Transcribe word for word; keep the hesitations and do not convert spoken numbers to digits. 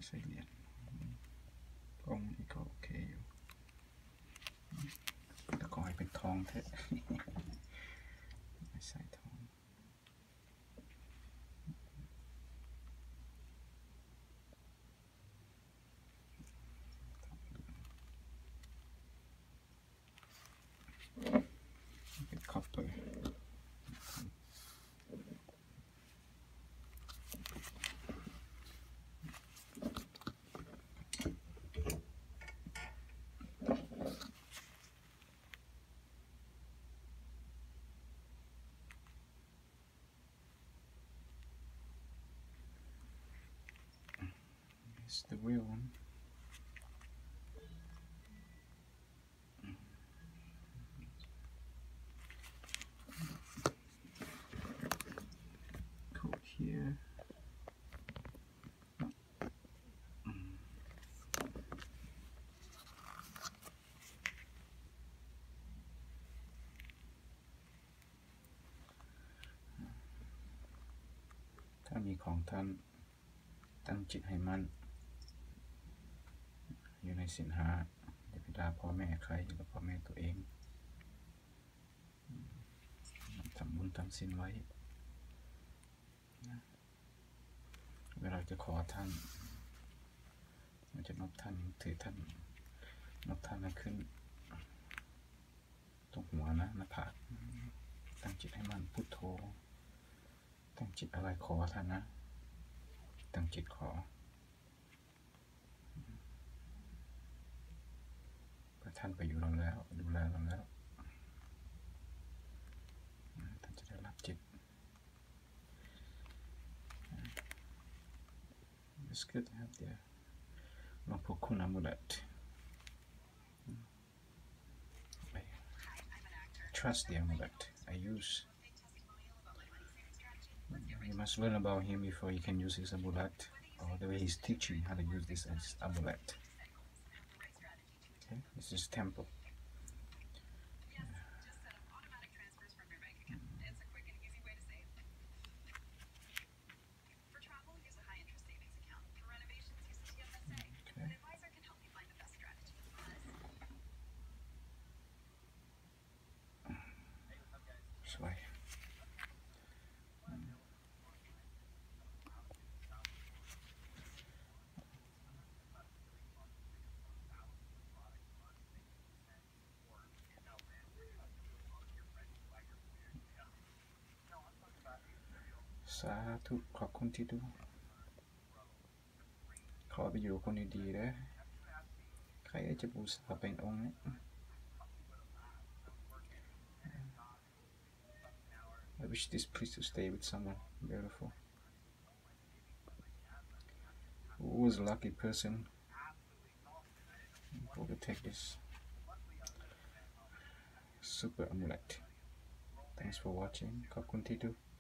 ใส่เหรียญกล้องนี่ก็โอเคอยู่แต่ขอให้เป็นทองเถอะไม่ใส่ทองเป็นคอปเปอร์It's the real one. Go here. Mm. ถ้ามีของท่านตั้งจิตให้มั่นอยู่ในศีลห้าอย่าไปด่าพ่อแม่ใครอยู่กับพ่อแม่ตัวเองทำบุญทำศีลไว้เวลาจะขอท่านมันจะนบท่านถือท่านนบท่านขึ้นตรงหัวนะหน้าผากตั้งจิตให้มั่นพุทโธตั้งจิตอะไรขอท่านนะตั้งจิตขอท่านไปอยู่เราแล้วดูแลเราแล้วท่านจะได้รับจิต It's good to have the หลวงพ่อคุณอามุเลต Trust the amulet I use you must learn about him before you can use his amulet or the way he's teaching how to use this as amulet okay this is templeสวยสาธุขอบคุณที่ดูขอไปอยู่คนดีๆนะใครจะบูชาเป็นองค์นี้I wish this priest to stay with someone beautiful. Who was a lucky person who will take this super amulet? Thanks for watching. ขอบคุณที่ดู